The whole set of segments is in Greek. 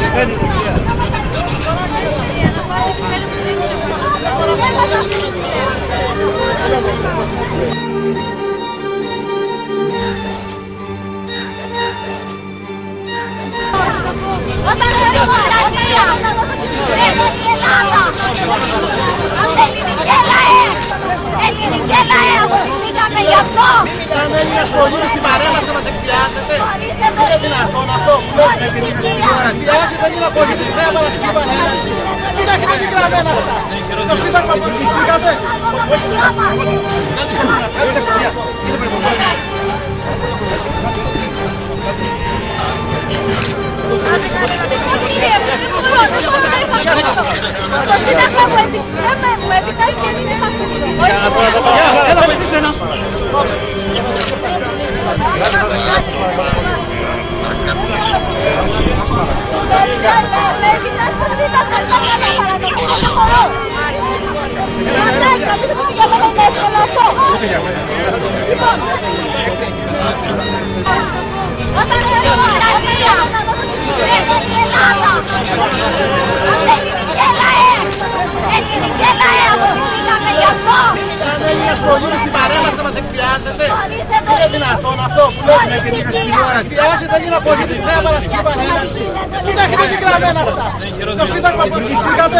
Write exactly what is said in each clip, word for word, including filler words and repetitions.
Όταν θέλω δημοκρατία, να δώσω τη συνέχεια στην Ελλάδα. Αν ελληνική λαέ, ελληνική λαέ, αποφασιστήκαμε γι' αυτό. Σαν Έλληνας πολίτης στην παρέμβαση μας εκβιάζετε. Είναι δυνατόν αυτό που λέτε με την δημοκρατία. Εκβιάζετε Έλληνα πολίτη, πρέπει να παραστήσει παρέμβαση. Δεν έχετε δει γραμμένα αυτά. Στο Σύνταγμα πολιτιστήκατε. Το Σύνταγμα μου επιτάσσει και μην είμαι αυτοκτονιστής. Έλα, βοηθήστε ένα. Με επιτάσσει το Σύνταγμα, δεν θα παραδοχήσω το χωρό. Νομίζω ότι για μένα είναι εύκολο αυτό. Λοιπόν, όταν θέλω δημοκρατία, να δώσω τη συνέχεια στην Ελλάδα. Αν ελληνική λαέ, ελληνική λαέ, αποφασιστήκαμε γι' αυτό. Σαν Έλληνας πολίτης στην παρέμβαση μας εκβιάζετε. Είναι δυνατόν αυτό που λέτε με την δημοκρατία. Εκβιάζετε Έλληνα πολίτη, πρέπει να παραστήσει παρέμβαση. Δεν έχετε δει γραμμένα αυτά. Στο Σύνταγμα πολιτιστήκατε.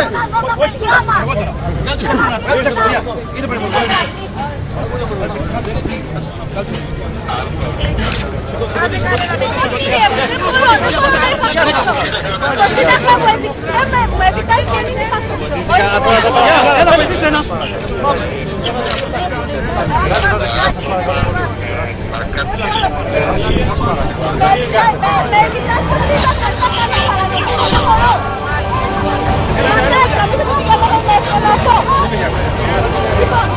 Το Σύνταγμα μου επιτάσσει και μην είμαι αυτοκτονιστής. Έλα, βοηθήστε ένα. Με επιτάσσει το Σύνταγμα, δεν θα παραδοχήσω το χωρό. Νομίζω ότι για μένα είναι εύκολο αυτό. Λοιπόν,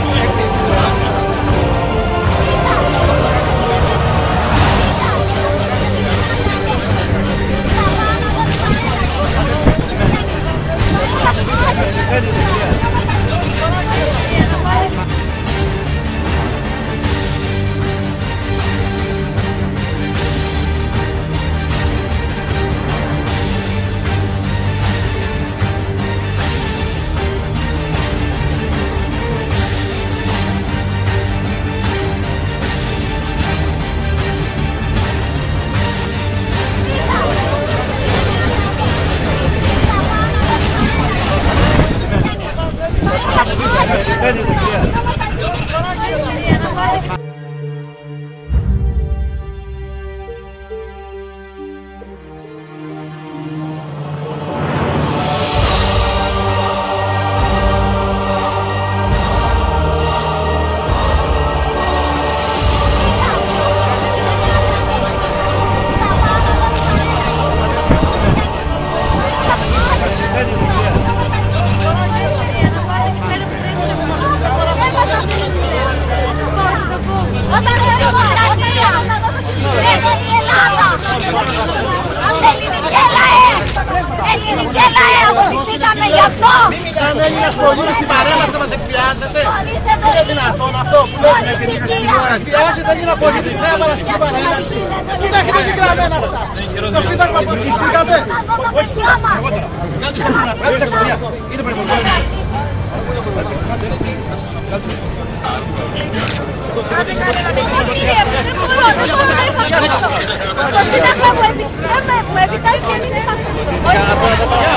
όταν θέλω δημοκρατία, να δώσω τη συνέχεια στην Ελλάδα. Αν ελληνική λαέ, ελληνική λαέ, αποφασιστήκαμε γι' αυτό. Σαν Έλληνας πολίτης στην παρέμβαση μας εκβιάζετε. Είναι δυνατόν αυτό που λέτε με την δημοκρατία. Εκβιάζετε Έλληνα πολίτη, πρέπει να παραστήσει παρέμβαση. Δεν έχετε δει γραμμένα αυτά. Στο Σύνταγμα πολιτιστήκατε. Το Σύνταγμα μου επιτάσσει και μην είμαι αυτοκτονιστής.